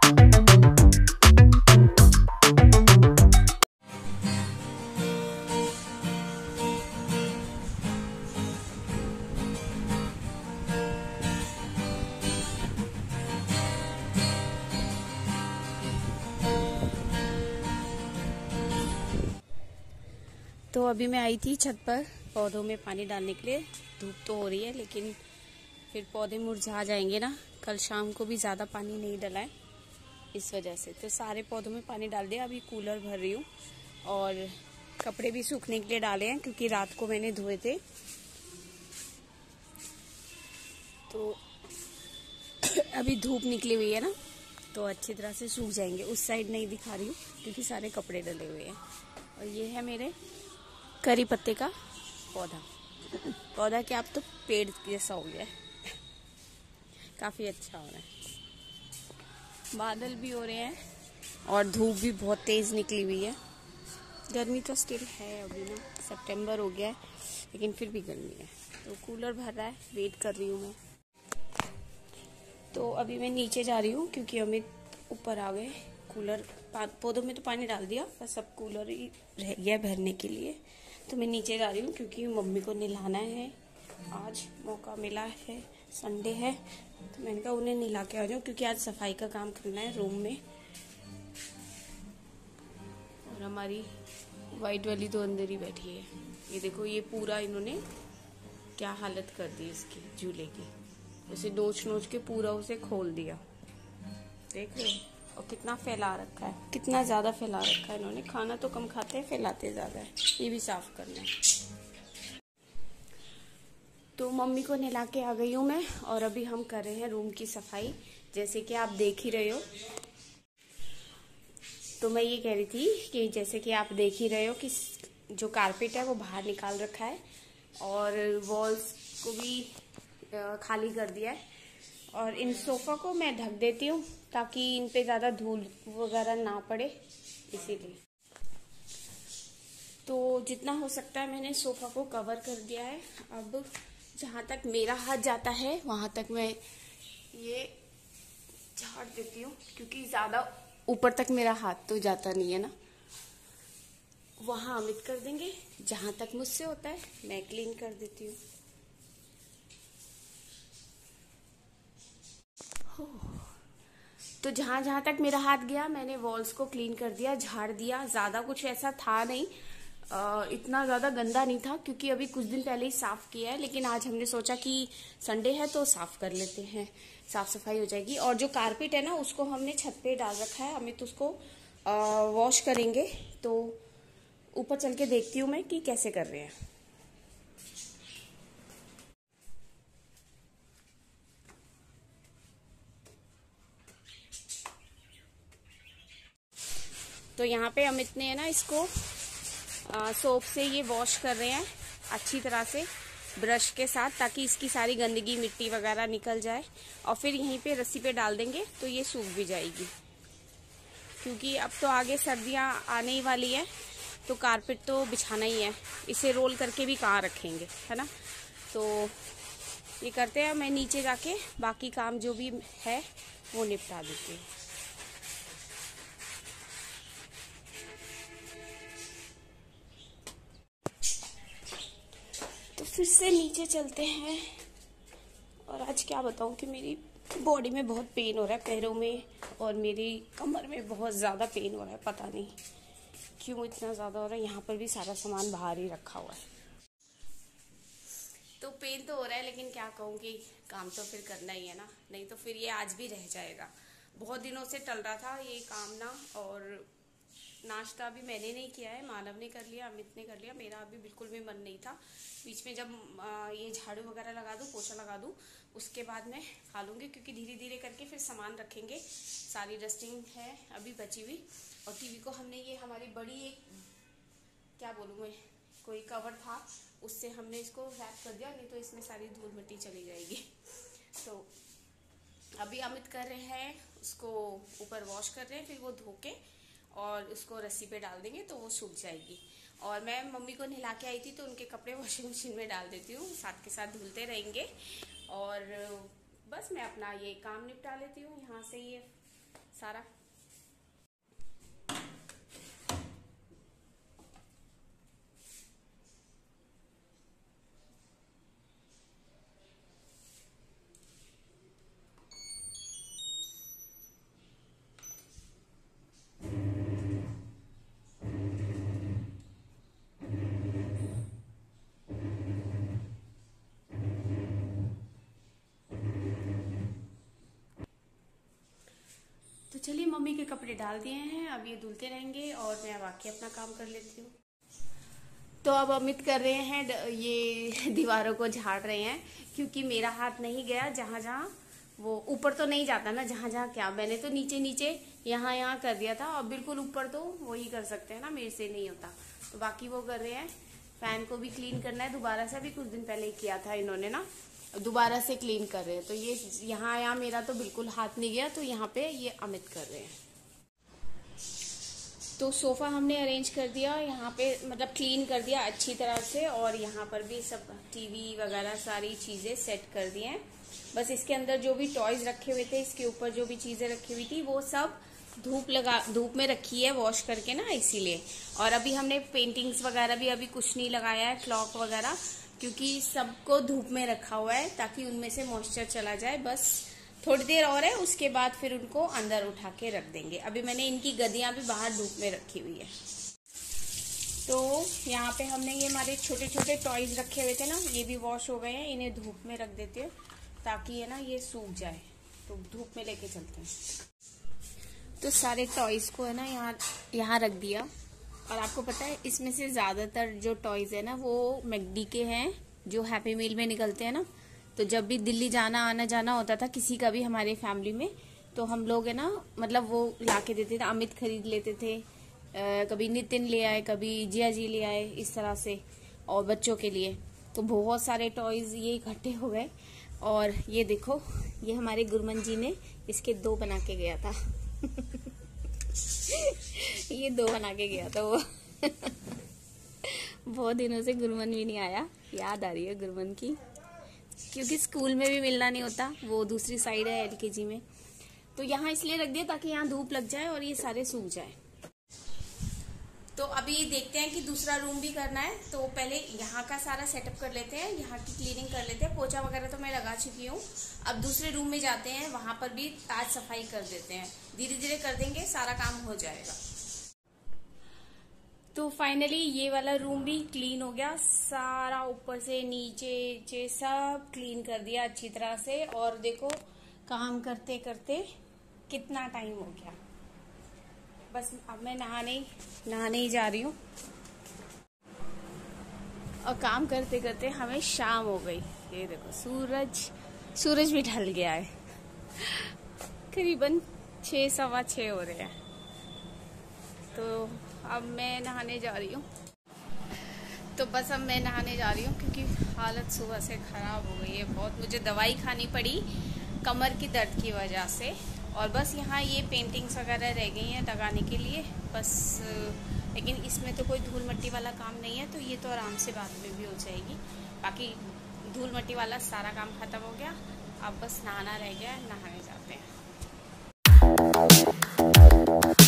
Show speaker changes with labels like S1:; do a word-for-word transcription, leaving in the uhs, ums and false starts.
S1: तो अभी मैं आई थी छत पर पौधों में पानी डालने के लिए। धूप तो हो रही है लेकिन फिर पौधे मुरझा जाएंगे ना, कल शाम को भी ज़्यादा पानी नहीं डाला है इस वजह से। तो सारे पौधों में पानी डाल दिया। अभी कूलर भर रही हूँ और कपड़े भी सूखने के लिए डाले हैं क्योंकि रात को मैंने धोए थे। तो अभी धूप निकली हुई है ना तो अच्छी तरह से सूख जाएंगे। उस साइड नहीं दिखा रही हूँ क्योंकि सारे कपड़े डले हुए हैं। और ये है मेरे करी पत्ते का पौधा। पौधा क्या, अब तो पेड़ जैसा हो गया है। काफी अच्छा हो रहा है। बादल भी हो रहे हैं और धूप भी बहुत तेज निकली हुई है। गर्मी तो स्टिल है, अभी ना सितंबर हो गया है लेकिन फिर भी गर्मी है। तो कूलर भर रहा है, वेट कर रही हूँ मैं। तो अभी मैं नीचे जा रही हूँ क्योंकि अमित ऊपर आ गए। कूलर पौधों में तो पानी डाल दिया, बस अब कूलर ही रह गया भरने के लिए। तो मैं नीचे जा रही हूँ क्योंकि मम्मी को नहलाना है। आज मौका मिला है, संडे है, तो मैंने कहा उन्हें नहला के आ जाऊँ क्योंकि आज सफाई का काम करना है रूम में। और हमारी वाइट वाली तो अंदर ही बैठी है। ये देखो, ये पूरा इन्होंने क्या हालत कर दी इसकी झूले की। उसे नोच नोच के पूरा उसे खोल दिया, देख रहे हो। और कितना फैला रखा है, कितना ज्यादा फैला रखा है इन्होंने। खाना तो कम खाते हैं, फैलाते ज्यादा है। ये भी साफ करना है। तो मम्मी को नहला के आ गई हूँ मैं और अभी हम कर रहे हैं रूम की सफाई, जैसे कि आप देख ही रहे हो। तो मैं ये कह रही थी कि जैसे कि आप देख ही रहे हो कि जो कारपेट है वो बाहर निकाल रखा है और वॉल्स को भी खाली कर दिया है। और इन सोफा को मैं ढक देती हूँ ताकि इन पे ज्यादा धूल वगैरह ना पड़े, इसीलिए। तो जितना हो सकता है मैंने सोफा को कवर कर दिया है। अब जहां तक मेरा हाथ जाता है वहां तक मैं ये झाड़ देती हूँ क्योंकि ज्यादा ऊपर तक मेरा हाथ तो जाता नहीं है ना। वहां अमित कर देंगे, जहां तक मुझसे होता है मैं क्लीन कर देती हूँ। तो जहां जहां तक मेरा हाथ गया मैंने वॉल्स को क्लीन कर दिया, झाड़ दिया। ज्यादा कुछ ऐसा था नहीं, आ, इतना ज्यादा गंदा नहीं था क्योंकि अभी कुछ दिन पहले ही साफ किया है। लेकिन आज हमने सोचा कि संडे है तो साफ कर लेते हैं, साफ सफाई हो जाएगी। और जो कारपेट है ना उसको हमने छत पे डाल रखा है, अमित उसको वॉश करेंगे। तो ऊपर चल के देखती हूँ मैं कि कैसे कर रहे हैं। तो यहाँ पे अमित ने है ना इसको सोप से ये वॉश कर रहे हैं अच्छी तरह से ब्रश के साथ, ताकि इसकी सारी गंदगी मिट्टी वगैरह निकल जाए। और फिर यहीं पे रस्सी पे डाल देंगे तो ये सूख भी जाएगी। क्योंकि अब तो आगे सर्दियां आने ही वाली है तो कारपेट तो बिछाना ही है, इसे रोल करके भी कहाँ रखेंगे, है ना। तो ये करते हैं, मैं नीचे जाके बाकी काम जो भी है वो निपटा देती हूँ। फिर से नीचे चलते हैं। और आज क्या बताऊं कि मेरी बॉडी में बहुत पेन हो रहा है, पैरों में और मेरी कमर में बहुत ज़्यादा पेन हो रहा है। पता नहीं क्यों इतना ज़्यादा हो रहा है। यहाँ पर भी सारा सामान बाहर ही रखा हुआ है। तो पेन तो हो रहा है लेकिन क्या कहूँ कि काम तो फिर करना ही है ना, नहीं तो फिर ये आज भी रह जाएगा। बहुत दिनों से टल रहा था ये काम ना। और नाश्ता अभी मैंने नहीं किया है, मानव ने कर लिया, अमित ने कर लिया। मेरा अभी बिल्कुल भी मन नहीं था। बीच में जब ये झाड़ू वगैरह लगा दूँ, पोछा लगा दूँ, उसके बाद मैं खा लूँगी क्योंकि धीरे धीरे करके फिर सामान रखेंगे। सारी डस्टिंग है अभी बची हुई। और टीवी को हमने ये हमारी बड़ी एक क्या बोलूँ मैं, कोई कवर था उससे हमने इसको रैप कर दिया, नहीं तो इसमें सारी धूल मिट्टी चली जाएगी। तो अभी अमित कर रहे हैं उसको ऊपर वॉश कर रहे हैं, फिर वो धो के और उसको रस्सी पे डाल देंगे तो वो सूख जाएगी। और मैं मम्मी को नहला के आई थी तो उनके कपड़े वॉशिंग मशीन में डाल देती हूँ, साथ के साथ धुलते रहेंगे। और बस मैं अपना ये काम निपटा लेती हूँ। यहाँ से ये सारा। तो चलिए, मम्मी के कपड़े डाल दिए हैं, अब ये धुलते रहेंगे और मैं बाकी अपना काम कर लेती हूँ। तो अब अमित कर रहे हैं, ये दीवारों को झाड़ रहे हैं, क्योंकि मेरा हाथ नहीं गया जहाँ जहाँ, वो ऊपर तो नहीं जाता ना जहाँ जहाँ, क्या मैंने तो नीचे नीचे यहाँ यहाँ कर दिया था, और बिल्कुल ऊपर तो वही कर सकते हैं ना, मेरे से नहीं होता। तो बाकी वो कर रहे हैं। फैन को भी क्लीन करना है दोबारा से, भी कुछ दिन पहले ही किया था इन्होंने ना, दोबारा से क्लीन कर रहे हैं। तो ये यहाँ यहाँ मेरा तो बिल्कुल हाथ नहीं गया, तो यहाँ पे ये अमित कर रहे हैं। तो सोफा हमने अरेंज कर दिया यहाँ पे, मतलब क्लीन कर दिया अच्छी तरह से, और यहाँ पर भी सब टीवी वगैरह सारी चीजें सेट कर दी हैं। बस इसके अंदर जो भी टॉयज रखे हुए थे, इसके ऊपर जो भी चीजें रखी हुई थी, वो सब धूप लगा धूप में रखी है वॉश करके ना, इसीलिए। और अभी हमने पेंटिंग्स वगैरह भी अभी कुछ नहीं लगाया है, क्लॉक वगैरह, क्योंकि सबको धूप में रखा हुआ है ताकि उनमें से मॉइस्चर चला जाए। बस थोड़ी देर और है, उसके बाद फिर उनको अंदर उठा के रख देंगे। अभी मैंने इनकी गद्दियां भी बाहर धूप में रखी हुई है। तो यहाँ पे हमने ये हमारे छोटे छोटे टॉयज रखे हुए थे ना, ये भी वॉश हो गए हैं, इन्हें धूप में रख देते हैं ताकि है ना ये सूख जाए। तो धूप में लेके चलते हैं। तो सारे टॉयज को है ना यहाँ यहाँ रख दिया। और आपको पता है, इसमें से ज्यादातर जो टॉयज है ना, वो मैकडी के हैं, जो हैप्पी मील में निकलते हैं ना। तो जब भी दिल्ली जाना आना जाना होता था किसी का भी हमारे फैमिली में, तो हम लोग है ना, मतलब वो ला के देते थे, अमित खरीद लेते थे, आ, कभी नितिन ले आए, कभी जिया जी ले आए, इस तरह से, और बच्चों के लिए। तो बहुत सारे टॉयज ये इकट्ठे हो गए। और ये देखो, ये हमारे गुरमन जी ने इसके दो बना के गया था। ये दो बना के गया था वो। बहुत दिनों से गुरमन भी नहीं आया, याद आ रही है गुरमन की, क्योंकि स्कूल में भी मिलना नहीं होता, वो दूसरी साइड है एलकेजी में। तो यहाँ इसलिए रख दिया ताकि यहाँ धूप लग जाए और ये सारे सूख जाए। तो अभी देखते हैं कि दूसरा रूम भी करना है, तो पहले यहाँ का सारा सेटअप कर लेते हैं, यहाँ की क्लीनिंग कर लेते हैं। पोछा वगैरह तो मैं लगा चुकी हूँ। अब दूसरे रूम में जाते हैं, वहां पर भी आज सफाई कर देते हैं, धीरे धीरे कर देंगे, सारा काम हो जाएगा। तो फाइनली ये वाला रूम भी क्लीन हो गया, सारा ऊपर से नीचे नीचे सब क्लीन कर दिया अच्छी तरह से। और देखो, काम करते करते कितना टाइम हो गया। बस अब मैं नहाने नहाने ही जा रही हूँ, और काम करते करते हमें शाम हो गई। ये देखो, सूरज सूरज भी ढल गया है, करीबन छः सवा छः हो रहे हैं। तो अब मैं नहाने जा रही हूँ। तो बस अब मैं नहाने जा रही हूँ, क्योंकि हालत सुबह से ख़राब हो गई है बहुत। मुझे दवाई खानी पड़ी कमर की दर्द की वजह से। और बस यहाँ ये पेंटिंग्स वगैरह रह गई हैं लगाने के लिए बस, लेकिन इसमें तो कोई धूल मिट्टी वाला काम नहीं है, तो ये तो आराम से बाद में भी हो जाएगी। बाकी धूल मिट्टी वाला सारा काम ख़त्म हो गया, अब बस नहाना रह गया है, नहाने जाते हैं।